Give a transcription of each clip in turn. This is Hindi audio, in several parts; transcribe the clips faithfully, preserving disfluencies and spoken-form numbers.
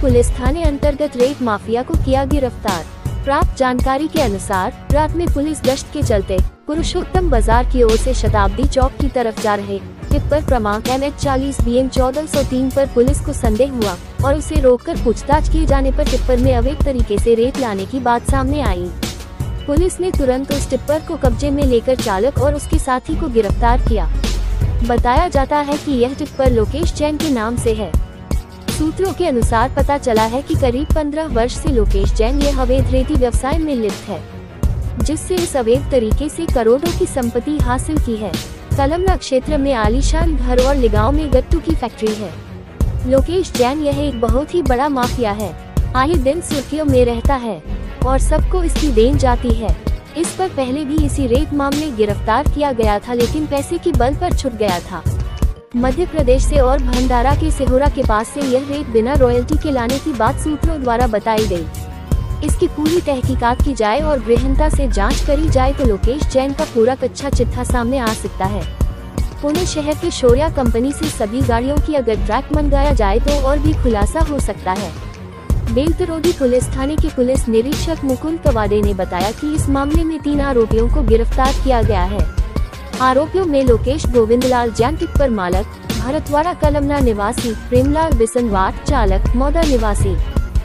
पुलिस थाने अंतर्गत रेत माफिया को किया गिरफ्तार। प्राप्त जानकारी के अनुसार रात में पुलिस गश्त के चलते पुरुषोत्तम बाजार की ओर से शताब्दी चौक की तरफ जा रहे टिप्पर क्रमांक एम एच चालीस बी एम चौदह सौ तीन पर पुलिस को संदेह हुआ और उसे रोककर पूछताछ किए जाने पर टिप्पर में अवैध तरीके से रेत लाने की बात सामने आई। पुलिस ने तुरंत उस टिप्पर को कब्जे में लेकर चालक और उसके साथी को गिरफ्तार किया। बताया जाता है कि यह टिप्पर लोकेश जैन के नाम से है। सूत्रों के अनुसार पता चला है कि करीब पंद्रह वर्ष से लोकेश जैन यह अवैध रेती व्यवसाय में लिप्त है, जिससे इस अवैध तरीके से करोड़ों की संपत्ति हासिल की है। कलमना क्षेत्र में आलीशान घर और लिगांव में गट्टू की फैक्ट्री है। लोकेश जैन यह एक बहुत ही बड़ा माफिया है, आए दिन सुर्खियों में रहता है और सबको इसकी देन जाती है। इस पर पहले भी इसी रेत मामले गिरफ्तार किया गया था, लेकिन पैसे की बल पर छूट गया था। मध्य प्रदेश से और भंडारा के सिहोरा के पास से यह रेत बिना रॉयल्टी के लाने की बात सूत्रों द्वारा बताई गई। इसकी पूरी तहकीकात की जाए और गहनता से जांच करी जाए तो लोकेश जैन का पूरा कच्चा चिट्ठा सामने आ सकता है। पुणे शहर के शौर्या कंपनी से सभी गाड़ियों की अगर ट्रैक मंगाया जाए तो और भी खुलासा हो सकता है। बेलतरोदी पुलिस थाने के पुलिस निरीक्षक मुकुंद कवाडे ने बताया कि इस मामले में तीन आरोपियों को गिरफ्तार किया गया है। आरोपियों में लोकेश गोविंदलाल जैन टिप्पर मालक, भरतवाड़ा कलमना निवासी, प्रेमलाल बिसनवाट चालक मौदा निवासी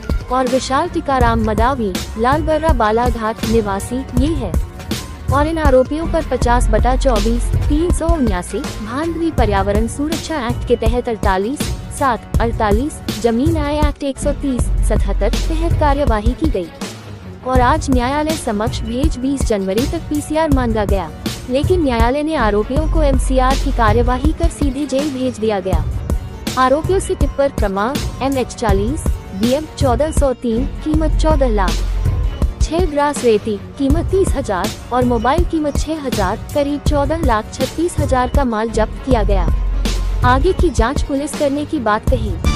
और विशाल टिकाराम मदावी लालबर्रा बालाघाट निवासी ये है। और इन आरोपियों पर पचास बटा चौबीस तीन सौ उन्यासी भांडवी पर्यावरण सुरक्षा एक्ट के तहत अड़तालीस सात अड़तालीस जमीन आय एक्ट एक सौ तीस सतहत्तर तहत कार्यवाही की गई और आज न्यायालय समक्ष भेज बीस जनवरी तक पी सी आर मांगा गया, लेकिन न्यायालय ने आरोपियों को एम सी आर की कार्यवाही कर सीधे जेल भेज दिया गया। आरोपियों से टिप्पर क्रमांक एम एच चालीस बी एम चौदह सौ तीन कीमत चौदह लाख, छह ग्रास रेती कीमत तीस हजार और मोबाइल कीमत छह हजार करीब चौदह लाख छत्तीस हजार का माल जब्त किया गया। आगे की जांच पुलिस करने की बात कही।